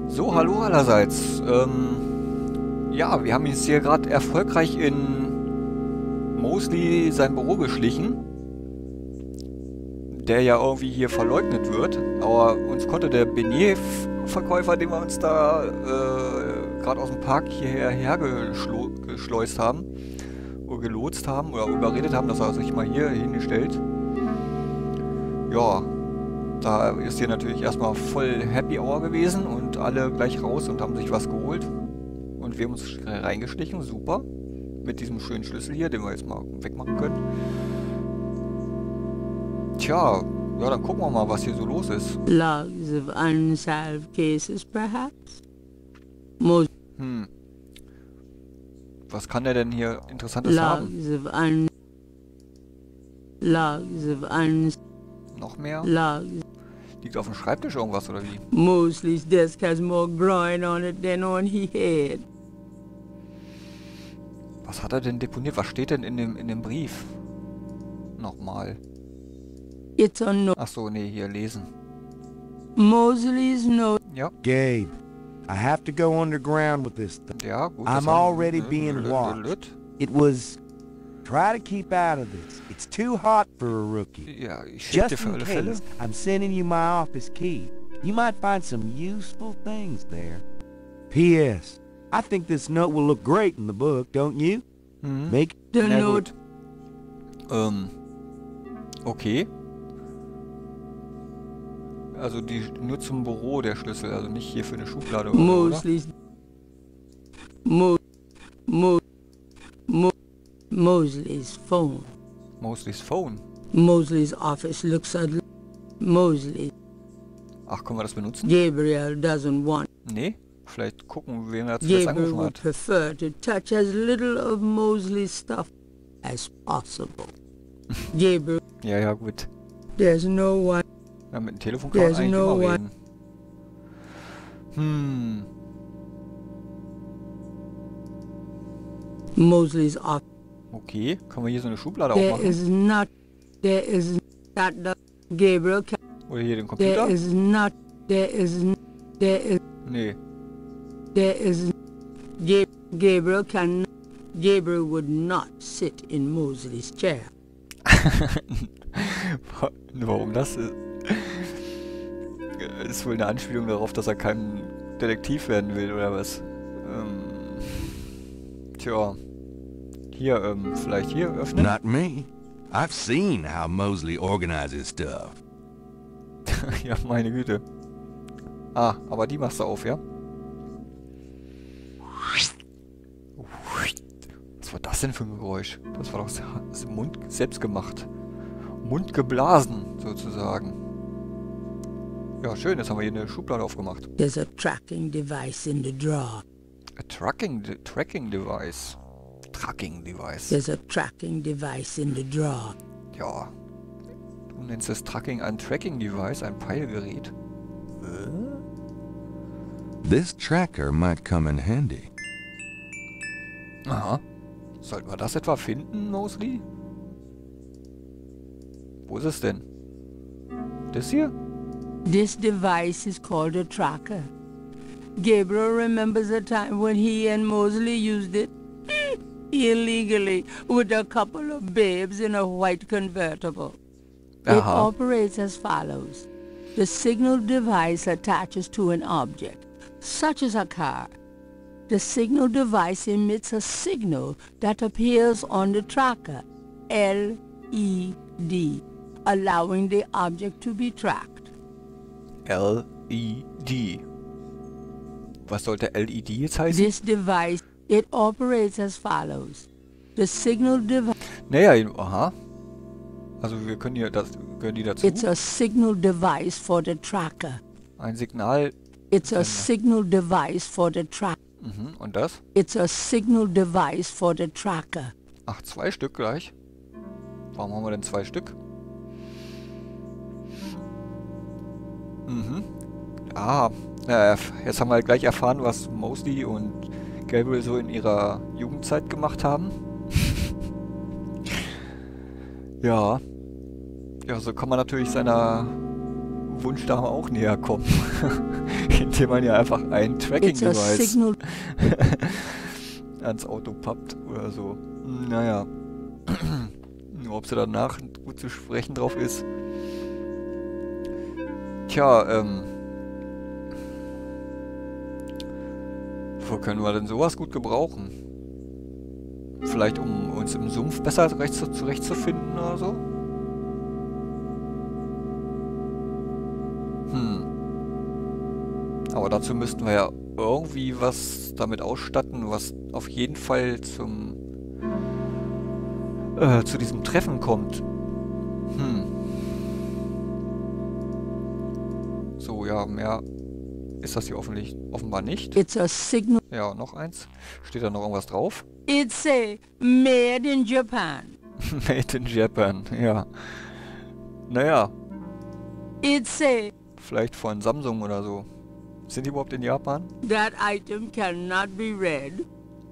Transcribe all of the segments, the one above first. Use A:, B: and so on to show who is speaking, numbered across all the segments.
A: So, hallo allerseits. Ja, wir haben uns hier gerade erfolgreich in Mosley sein Büro geschlichen, der ja irgendwie hier verleugnet wird. Aber uns konnte der Beignet-Verkäufer, den wir uns da gerade aus dem Park hierher hergeschleust haben, oder gelotst haben, oder überredet haben, dass er sich mal hier hingestellt. Ja, da ist hier natürlich erstmal voll Happy Hour gewesen und alle gleich raus und haben sich was geholt. Und wir haben uns reingeschlichen, super. Mit diesem schönen Schlüssel hier, den wir jetzt mal wegmachen können. Tja, ja, dann gucken wir mal, was hier so los ist.
B: Logs of unsolved cases, perhaps?
A: Was kann der denn hier Interessantes haben? Noch mehr? Liegt auf dem Schreibtisch irgendwas, oder wie?
B: Mosley's desk has more groin on it than on his head.
A: Was hat er denn deponiert? Was steht denn in dem Brief? Nochmal.
B: It's on
A: Ach so, nee, hier lesen.
B: Mosley's note.
A: Ja.
C: Gabe, I have to go underground with this thing.
A: Ja, gut.
C: I'm already being watched. It was... Try to keep out of this. It's too hot for a rookie.
A: Ja, ich schicke dir
C: Just
A: für
C: in
A: alle Fälle.
C: case, I'm sending you my office key. You might find some useful things there. P.S. I think this note will look great in the book, don't you?
A: Mhm.
C: Make
B: The
A: Na
B: note.
A: gut. Okay. Also nur zum Büro der Schlüssel, also nicht hier für eine Schublade oder so, oder?
B: Mosley's phone.
A: Mosley's Phone.
B: Mosley's office looks at Mosley.
A: Ach, können wir das benutzen?
B: Gabriel doesn't want.
A: Nee? Vielleicht gucken, wen er zuletzt
B: Gabriel
A: angerufen
B: would
A: hat.
B: prefer to touch as little of Mosley's stuff as possible. Gabriel,
A: Ja, ja, gut.
B: there's no one.
A: Ja, mit dem Telefon kann man
B: There's
A: eigentlich
B: no
A: immer
B: one.
A: reden.
B: Mosley's office.
A: Okay. Können wir hier so eine Schublade
B: There
A: aufmachen?
B: is not. Gabriel can.
A: Oder hier den Computer? Nee.
B: Gabriel would not sit in Mosley's chair.
A: Warum das? Ist wohl eine Anspielung darauf, dass er kein Detektiv werden will, oder was? Tja. Hier, vielleicht hier öffnen?
D: Not me. I've seen how Mosley organizes stuff.
A: Ja, meine Güte. Ah, aber die machst du auf, ja? Was war das denn für ein Geräusch? Das war doch das Mund selbst gemacht. Mund geblasen, sozusagen. Ja, schön, jetzt haben wir hier eine Schublade aufgemacht.
B: There's a tracking device in the drawer.
A: A tracking device. Tracking device.
B: There's a tracking device in the drawer.
A: Ja. Du nennst das Tracking ein Tracking Device, ein Peilgerät.
D: This tracker might come in handy.
A: Aha. Sollten wir das etwa finden, Mosley? Wo ist es denn? Das hier?
B: This device is called a tracker. Gabriel remembers a time when he and Mosley used it illegally with a couple of babes in a white convertible. It
A: Aha.
B: operates as follows. The signal device attaches to an object, such as a car. The signal device emits a signal that appears on the tracker, LED, allowing the object to be tracked.
A: LED. Was sollte LED jetzt heißen?
B: This device, it operates as follows. The signal device,
A: Naja, aha. Also wir können hier, das gehören die dazu.
B: it's a signal device for the tracker.
A: Ein Signal.
B: It's a
A: Sender.
B: signal device for the tracker.
A: Mhm. Und das?
B: It's a signal device for the tracker.
A: Ach, 2 Stück gleich. Warum haben wir denn 2 Stück? Mhm. Ah, jetzt haben wir gleich erfahren, was Mosley und Gabriel so in ihrer Jugendzeit gemacht haben. Ja. Ja, so kann man natürlich seiner Wunschdame auch näher kommen. indem man ja einfach ein
B: It's a
A: Tracking-Device
B: signal.
A: ans Auto pappt oder so. Naja. Nur ob sie danach gut zu sprechen drauf ist. Tja, wo können wir denn sowas gut gebrauchen? Vielleicht um uns im Sumpf besser zurechtzufinden oder so? Aber dazu müssten wir ja irgendwie was damit ausstatten, was auf jeden Fall zu diesem Treffen kommt. So, ja, mehr ist das hier offenbar nicht.
B: It's a signal.
A: Ja, noch eins. Steht da noch irgendwas drauf?
B: It's a made in Japan.
A: Made in Japan, ja. Naja,
B: It's a
A: vielleicht von Samsung oder so. Sind die überhaupt in Japan?
B: that item cannot be read.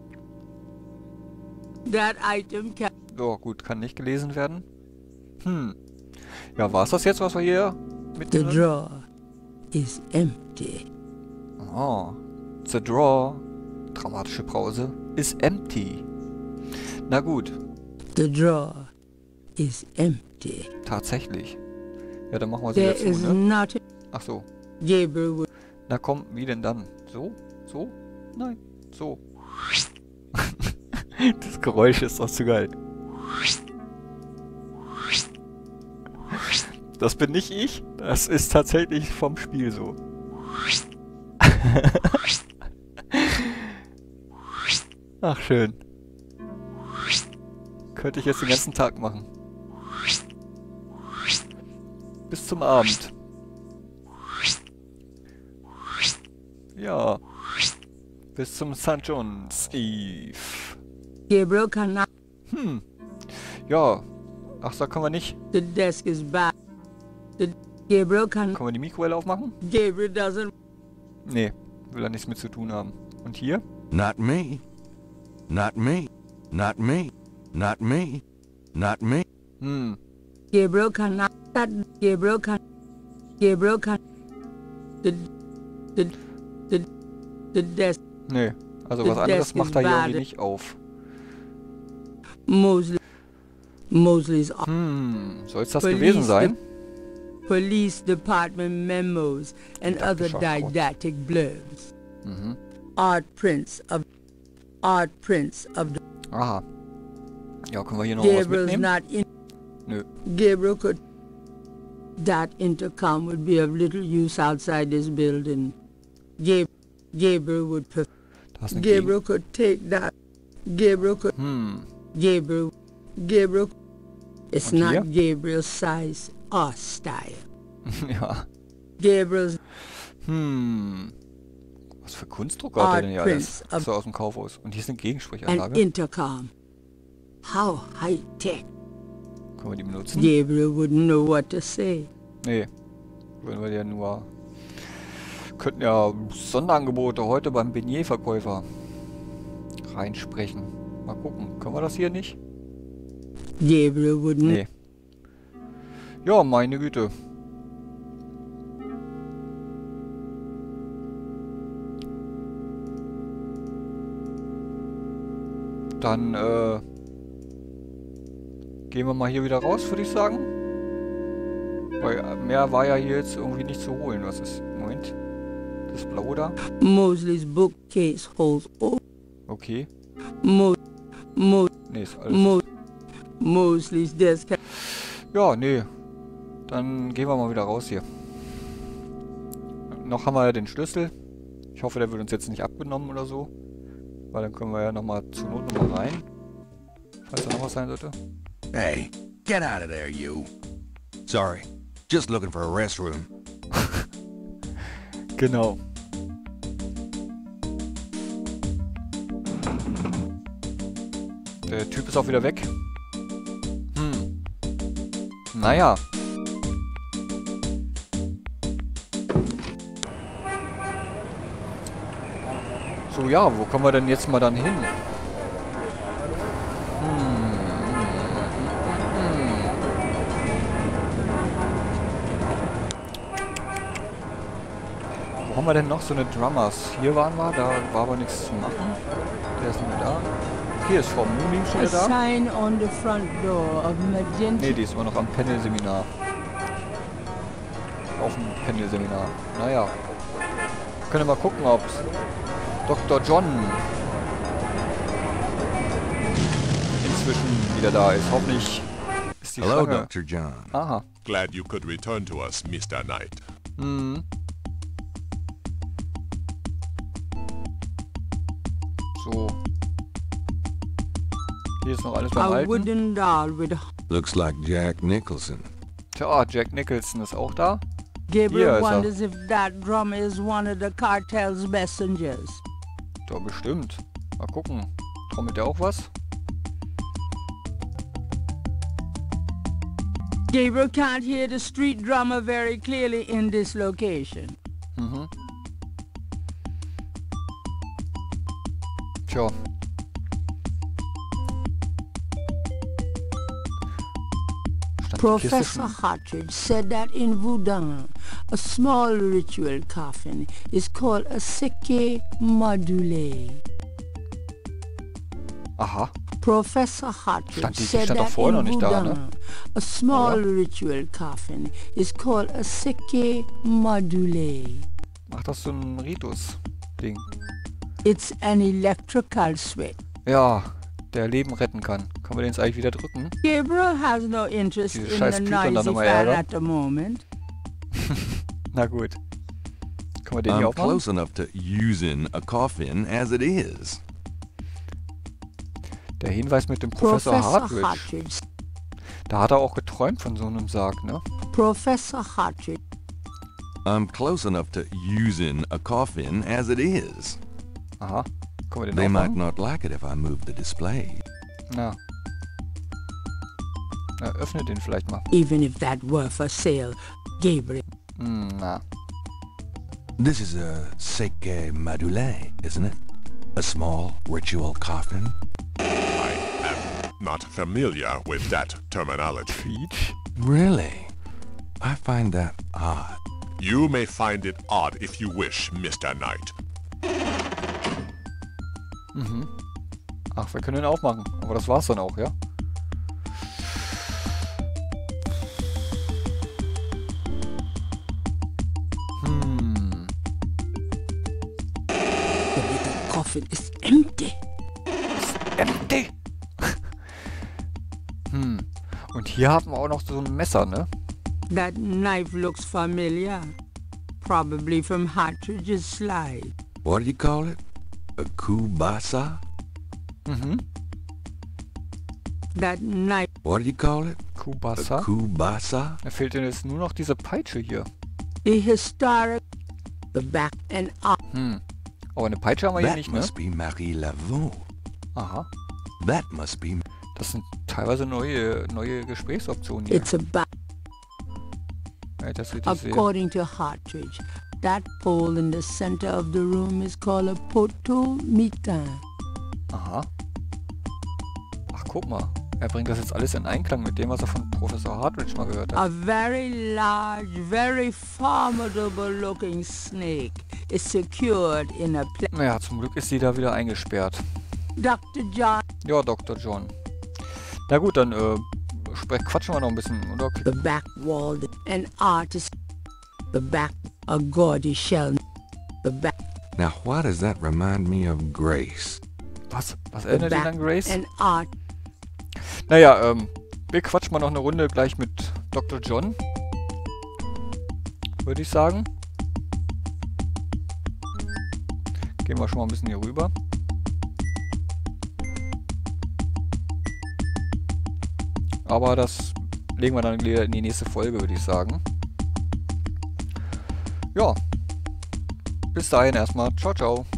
B: That item can.
A: Ja, gut, kann nicht gelesen werden. Ja, war es das jetzt, was wir hier
B: The
A: mitnehmen?
B: drawer is empty.
A: Oh, the drawer, dramatische Pause, is empty. Na gut,
B: The drawer is empty.
A: tatsächlich. Ja, dann machen wir sie
B: There
A: dazu,
B: is
A: ne?
B: not.
A: Ach so.
B: Gabriel would.
A: Na komm, wie denn dann? So? So? Nein, so. Das Geräusch ist doch zu geil. Das bin nicht ich, das ist tatsächlich vom Spiel so. Ach, schön. Könnte ich jetzt den ganzen Tag machen. Bis zum Abend. Ja. Bis zum St. John's Eve.
B: Gabriel cannot.
A: Ja. Ach, da können wir nicht.
B: The desk is back. Gabriel can.
A: Können wir die Mikrowelle aufmachen?
B: Gabriel doesn't.
A: Nee, will er nichts mit zu tun haben. Und hier?
D: Not me. Not me. Not me. Not me. Not me.
B: Gabriel cannot. That Gabriel can. Gabriel can. The desk.
A: Nee. Also
B: The
A: was anderes
B: desk
A: macht
B: is
A: er hier
B: bad.
A: irgendwie nicht auf.
B: Mosley's
A: Soll es das
B: Police
A: gewesen sein?
B: Police Department memos and other
A: Didaktischer Schrott.
B: didactic blurbs. Art prints of the
A: Aha. Ja, können wir hier noch was
B: Gabriel's
A: mitnehmen?
B: not in.
A: Nö.
B: Gabriel could. That intercom would be of little use outside this building. Gabriel would prefer.
A: Da ist eine
B: Gabriel could take that. Gabriel could. Gabriel. It's
A: Und
B: not
A: hier?
B: Gabriel's size or style.
A: Ja.
B: Gabriel's
A: Was für Kunstdrucker hat er denn hier alles?
B: Art Prince
A: So aus dem Kaufhaus. Und hier ist eine
B: an
A: Gegensprechanlage.
B: intercom. How high tech.
A: Können wir die benutzen?
B: Gabriel wouldn't know what to say.
A: Nee. Würden wir ja nur... Könnten ja Sonderangebote heute beim Beignet-Verkäufer reinsprechen. Mal gucken. Können wir das hier nicht?
B: Gabriel wouldn't.
A: Nee. Ja, meine Güte. Dann, gehen wir mal hier wieder raus, würde ich sagen. Weil mehr war ja hier jetzt irgendwie nicht zu holen. Was ist? Moment. Das Blaue da?
B: Mosley's bookcase holds all.
A: Okay. Nee, ist alles.
B: Mosley's desk.
A: Ja, nee. Dann gehen wir mal wieder raus hier. Noch haben wir ja den Schlüssel. Ich hoffe, der wird uns jetzt nicht abgenommen oder so. Weil dann können wir ja nochmal zur Not nochmal rein. Falls da noch was sein sollte.
D: Hey, get out of there, you. Sorry, just looking for a restroom.
A: Genau. Der Typ ist auch wieder weg. Naja. So, ja, wo kommen wir denn jetzt mal dann hin? Wo haben haben wir denn noch so eine Drummers? Hier waren wir, da war aber nichts zu machen. Der ist nicht mehr da. Hier ist Frau Mooney schon
B: A
A: wieder da.
B: sign on the front door of magenta.
A: Ne, die ist immer noch am Panel-Seminar. Auf dem Panel-Seminar. Naja. Können wir mal gucken, ob Dr. John inzwischen wieder da ist. Hoffentlich ist die
D: Hello,
A: Schlange.
D: Dr. John.
A: Aha.
E: Glad you could return to us, Mr. Knight.
A: Mhm. So. Hier ist noch alles beim
B: A
A: Alten.
B: wooden doll with
D: Looks like Jack Nicholson.
A: Tja, Jack Nicholson ist auch da.
B: Gabriel
A: Hier ist er.
B: wonders if that drummer is one of the cartel's messengers.
A: Da bestimmt. Mal gucken. Trommelt der auch was?
B: Gabriel can't hear the street drummer very clearly in this location.
A: Mhm. Tja. Stand die Kiste
B: Professor
A: schon?
B: Hartridge said that in Voodoo, a small ritual coffin is called a seke module.
A: Aha.
B: Professor Hartridge
A: Stand die
B: said
A: stand doch
B: that
A: vorher noch
B: in
A: nicht da,
B: Voodoo,
A: ne?
B: a small
A: Oder?
B: ritual coffin is called a seke module.
A: Ach, das ist so ein Ritus-Ding.
B: It's an electrical switch.
A: Ja, der Leben retten kann. Kann man den jetzt eigentlich wieder drücken?
B: Gabriel has no interest
A: Diese
B: in
A: scheiß
B: the
A: Python dann
B: noisy
A: immer
B: fan
A: ärgern.
B: at the moment.
A: Na gut. Kann man den hier
D: I'm
A: aufmachen?
D: close enough to using a coffin as it is.
A: Der Hinweis mit dem Professor Hartridge.
B: Hartridge.
A: Da hat er auch geträumt von so einem Sarg, ne?
B: Professor Hartridge.
D: I'm close enough to using a coffin as it is.
A: Aha. Können wir den
D: They might
A: aufmachen?
D: not like it if I move the display.
A: Na. Na, öffne den vielleicht mal.
B: Even if that were for sale, Gabriel.
A: Na.
D: This is a seke module, isn't it? A small ritual coffin?
E: I am not familiar with that terminology.
A: Peach?
D: Really? I find that odd.
E: You may find it odd if you wish, Mr. Knight.
A: Mhm. Ach, wir können ihn aufmachen. Aber das war's dann auch, ja?
B: The little coffin is empty.
A: Empty! Und hier haben wir auch noch so ein Messer, ne?
B: That knife looks familiar. Probably from Hartridge's slide.
D: What do you call it? A kubasa?
A: Mhm.
B: That knife.
D: What do you call it? A
A: Kubasa.
D: kubasa?
A: Da fehlt denn jetzt nur noch diese Peitsche hier.
B: The historic. The back and up.
A: Aber eine Peitsche haben wir hier
D: That
A: nicht, ne?
D: must be Marie Laveau.
A: Aha.
D: That must be...
A: Das sind teilweise neue Gesprächsoptionen hier.
B: It's a back.
A: Wenn ich das richtig sehe.
B: According to Hartridge, that pole in the center of the room is called a potomitan.
A: Aha. Ach, guck mal. Er bringt das jetzt alles in Einklang mit dem, was er von Professor Hartridge mal gehört hat.
B: A very large, very formidable looking snake is secured in a place.
A: Naja, zum Glück ist sie da wieder eingesperrt.
B: Dr. John,
A: Ja, Dr. John. Na gut, dann quatschen wir noch ein bisschen, oder?
B: the back wall, an artist, the back, a gaudy shell, the back,
D: Now why does that remind me of Grace?
A: Was? Was
B: the
A: erinnert ihn
B: back,
A: an Grace?
B: an art.
A: Naja, wir quatschen mal noch eine Runde gleich mit Dr. John. Würde ich sagen. Gehen wir schon mal ein bisschen hier rüber. Aber das legen wir dann wieder in die nächste Folge, würde ich sagen. Ja. Bis dahin erstmal. Ciao, ciao.